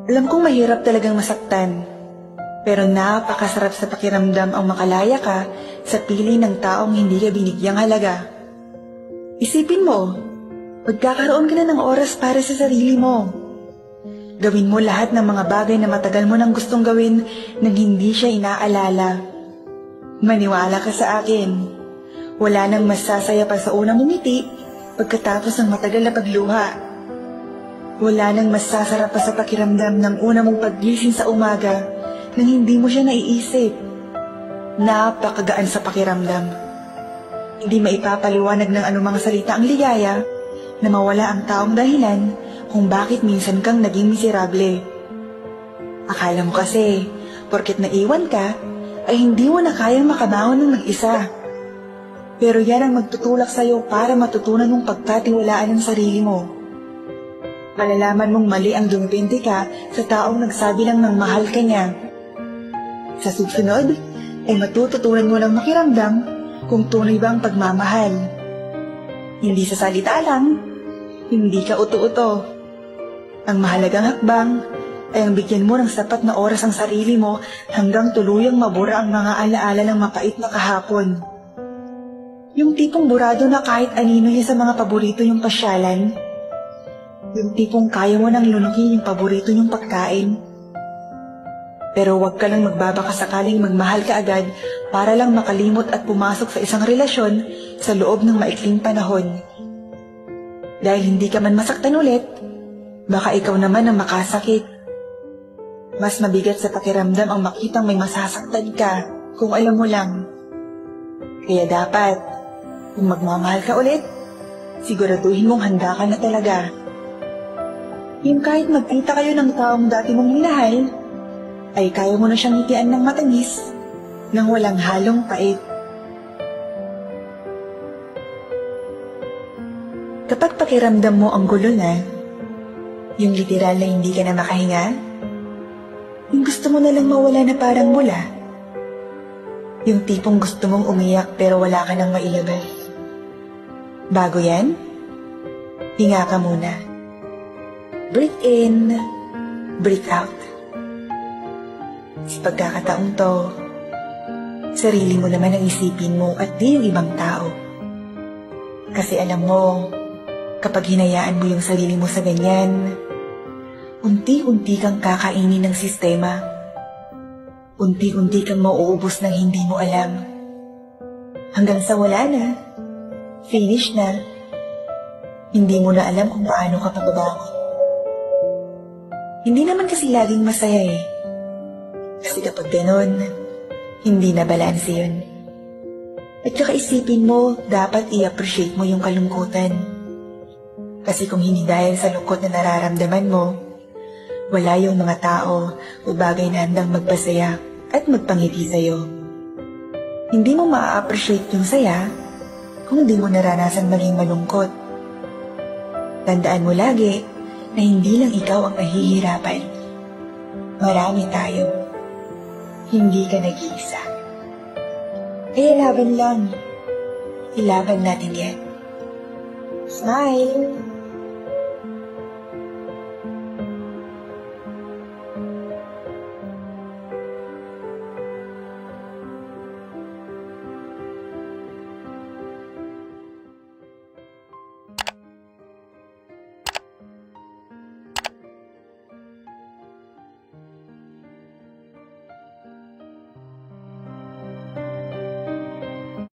Alam kong mahirap talagang masaktan, pero napakasarap sa pakiramdam ang makalaya ka sa piling ng taong hindi ka binigyang halaga. Isipin mo, magkakaroon ka na ng oras para sa sarili mo. Gawin mo lahat ng mga bagay na matagal mo nang gustong gawin nang hindi siya inaalala. Maniwala ka sa akin, wala nang masasaya pa sa unang ngumiti pagkatapos ng matagal na pagluha. Wala nang masasarap pa sa pakiramdam ng una mong paggising sa umaga nang hindi mo siya naiisip. Napakagaan sa pakiramdam. Hindi maipapaliwanag ng anumang salita ang ligaya na mawala ang taong dahilan kung bakit minsan kang naging miserable. Akala mo kasi, porket naiwan ka, ay hindi mo na kayang makabangon ng mag-isa. Pero yan ang magtutulak sa'yo para matutunan mong pagkatiwalaan ang sarili mo. Malalaman mong mali ang dumipindi ka sa taong nagsabi lang ng mahal ka niya. Sa susunod, ay matututunan mo lang makiramdam kung tunay ba ang pagmamahal. Hindi sa salita lang, hindi ka uto-uto. Ang mahalagang hakbang ay ang bigyan mo ng sapat na oras ang sarili mo hanggang tuluyang mabura ang mga alaala ng mapait na kahapon. Yung tipong burado na kahit anino niya sa mga paborito yung pasyalan. Yung tipong kaya mo nang lunukin yung paborito yung pagkain. Pero huwag ka lang magbabaka sakaling magmahal ka agad para lang makalimot at pumasok sa isang relasyon sa loob ng maikling panahon. Dahil hindi ka man masaktan ulit, baka ikaw naman ang makasakit. Mas mabigat sa pakiramdam ang makitang may masasaktan ka kung alam mo lang. Kaya dapat, kung magmamahal ka ulit, siguraduhin mong handa ka na talaga. Yung kahit magkita kayo ng taong dati mong minahal, ay kaya mo na siyang ngitian ng matamis nang walang halong pait. Kapag pakiramdam mo ang gulo na, yung literal na hindi ka na makahinga, yung gusto mo na lang mawala na parang bula, yung tipong gusto mong umiyak pero wala ka nang mailabas. Bago yan, hinga ka muna. Breathe in, breathe out. Sa pagkakataong to, sarili mo naman ang isipin mo at di yung ibang tao. Kasi alam mo, kapag hinayaan mo yung sarili mo sa ganyan, unti-unti kang kakainin ng sistema. Unti-unti kang mauubos ng hindi mo alam. Hanggang sa wala na, finish na, hindi mo na alam kung paano ka pababangon. Hindi naman kasi laging masaya eh. Kasi kapag ganon, hindi na balanse yun. At saka isipin mo, dapat i-appreciate mo yung kalungkutan. Kasi kung hindi dahil sa lungkot na nararamdaman mo, wala yung mga tao o bagay na handang magpasaya at magpangiti sa'yo. Hindi mo ma-appreciate yung saya kung di mo naranasan maging malungkot. Tandaan mo lagi na hindi lang ikaw ang nahihirapan. Marami tayo. Hindi ka nag-iisa. Kaya laban lang. Ilaban natin yan. Smile!